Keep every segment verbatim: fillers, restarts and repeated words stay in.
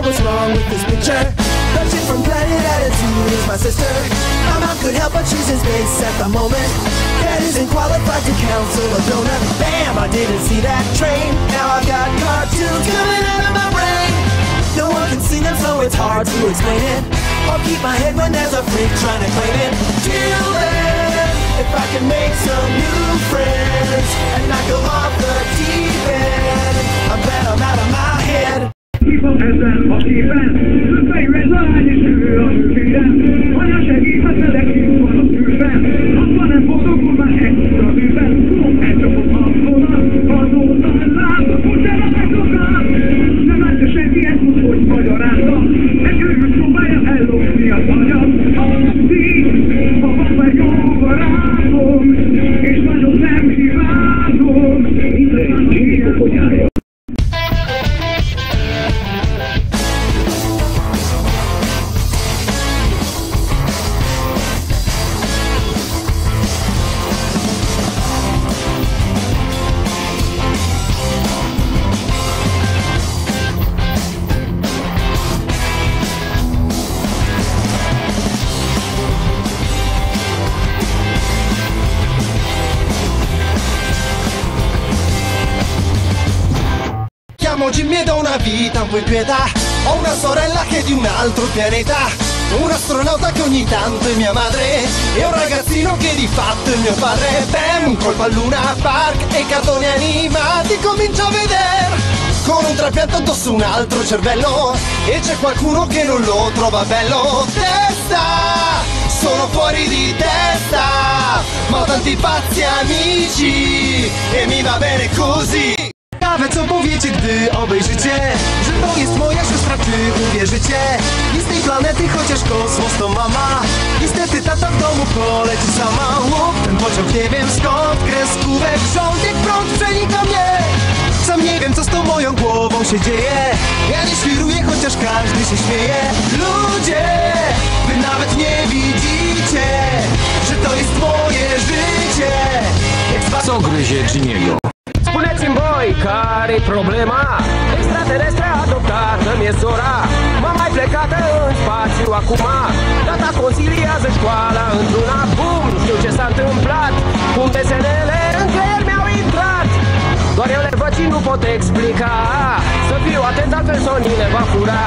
what's wrong with this picture. The chick from Planet Attitude is my sister. I'm out good help, but she's in space at the moment. That isn't qualified to counsel a donut. Bam, I didn't see that train. Now I've got cartoons coming out of my brain. No one can see them, so it's hard to explain it. I'll keep my head when there's a freak trying to claim it. Till then, if I can make some new friends and not go off the deep end, I'm glad I'm out of my head. People ezen a képen, fejre zány és ő a főférem. Anya segíthetne nekünk van a tűzben, apa nem boldogul már egyszer a tűzben. Tudom, elcsapott a vonat, azóta látom, hogy elakadottam. Nem látja senki ezt most, hogy magyaráztam. Egy őrült próbálja ellopni az anyag. Addig, ha van meg jó barátom, és nagyon nem kívánom, minden kéne, hogy álljon. Jimmy è da una vita un po' inquieta. Ho una sorella che è di un altro pianeta, un astronauta che ogni tanto è mia madre, e un ragazzino che di fatto è mio padre. Bam, colpa a Luna Park e cartoni animati comincio a vedere. Con un trapianto addosso un altro cervello, e c'è qualcuno che non lo trova bello. Testa, sono fuori di testa, ma ho tanti pazzi amici e mi va bene così. Ciekawe co powiecie, gdy obejrzycie, że to jest moja siostra, czy uwierzycie? Nie z tej planety, chociaż kosmos to mama. Niestety tata w domu poleci sama. Łup, ten pociąg nie wiem skąd, kreskówek rząd jak prąd przenika mnie. Sam nie wiem co z tą moją głową się dzieje. Ja nie świruję, chociaż każdy się śmieje. Ludzie, wy nawet nie widzicie, że to jest moje życie. Jak Co gryzie Jimmy'ego? Spuneți-mi voi, care-i problema? Extraterestre adoptată mi-e sora. M-am mai plecat în spațiu acum. Tata conciliază școala într-una. Bum, nu știu ce s-a întâmplat. Cum desenele în creier mi-au intrat. Doar eu le văd și nu pot explica. Să fiu atent, altfel sonile va fura.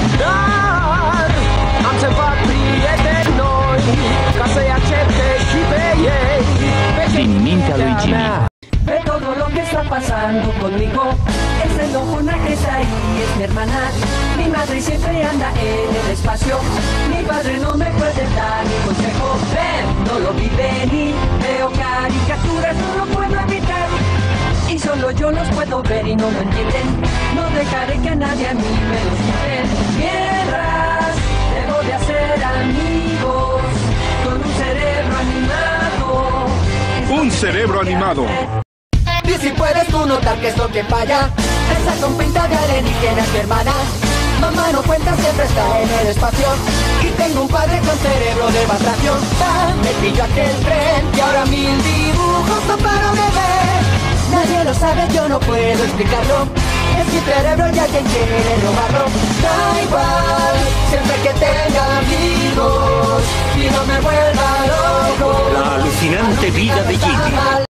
Dar am să fac prieteni noi, ca să-i accepte și pe ei. Din mintea lui Jimmy. Ve todo lo que está pasando conmigo. Esta enojona que está ahí es mi hermana. Mi madre siempre anda en el espacio. Mi padre no me puede dar ni consejo. Ven, no lo vi venir. Veo caricaturas, no lo puedo evitar. Y solo yo los puedo ver y no lo entienden. No dejaré que a nadie a mí me los quiten. Mientras debo de hacer amigos con un cerebro animado. Un cerebro animado. Y si puedes tú notar que es lo que falla, esa con pinta de alienígena es mi hermana. Mamá no cuenta, siempre está en el espacio. Y tengo un padre con cerebro de batración. Me pillo aquel tren y ahora mil dibujos no paro de ver. Nadie lo sabe, yo no puedo explicarlo. Es mi cerebro y alguien quiere robarlo. Da igual, siempre que tenga amigos y no me vuelva loco. La alucinante vida de Jimmy.